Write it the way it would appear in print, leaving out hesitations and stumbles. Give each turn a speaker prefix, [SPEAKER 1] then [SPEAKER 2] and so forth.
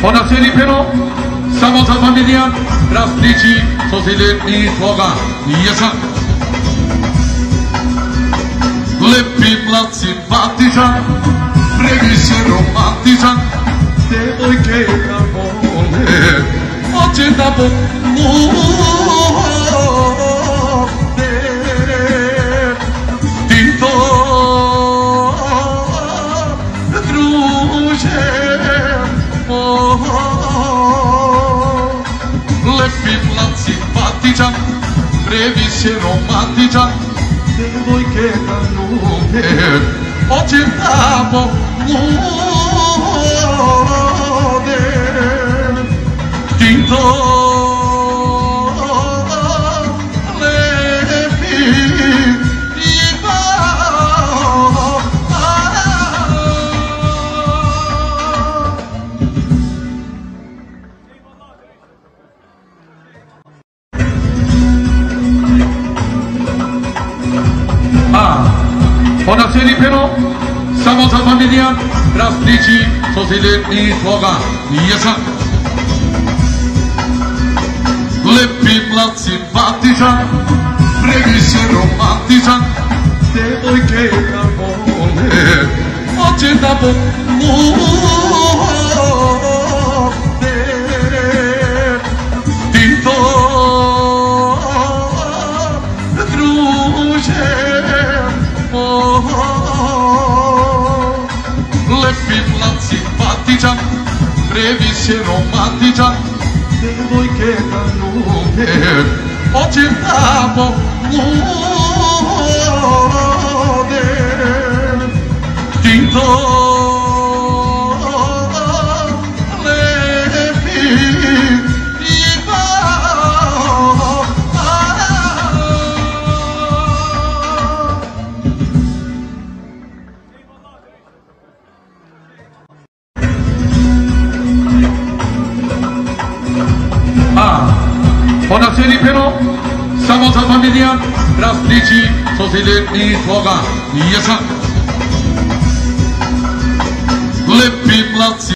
[SPEAKER 1] Buonasera però, stamos a familia, prastici, sosiletni, toga, jesa. Lepi mladci batižan, previše romantičan, devojke ga vole, hoće da vole. Ti to, druže, lepi mladci batičan, previše romantičan, devojke ga ljude, hoće da vole. Ti to, Buonasera però, stamos a familia, prastici, sosiletni, toga, jesa. Lepi mladci batižan, previše romantičan, devojke ga vole, hoće da vole. Ti to, druže, lepi mladci batičan, previše romantičan, devojke ga ljude, hoće da vole. Ti to, Buonasera però, stamos a familia, prastici, sosiletni, toga, jesa. Lepi mladci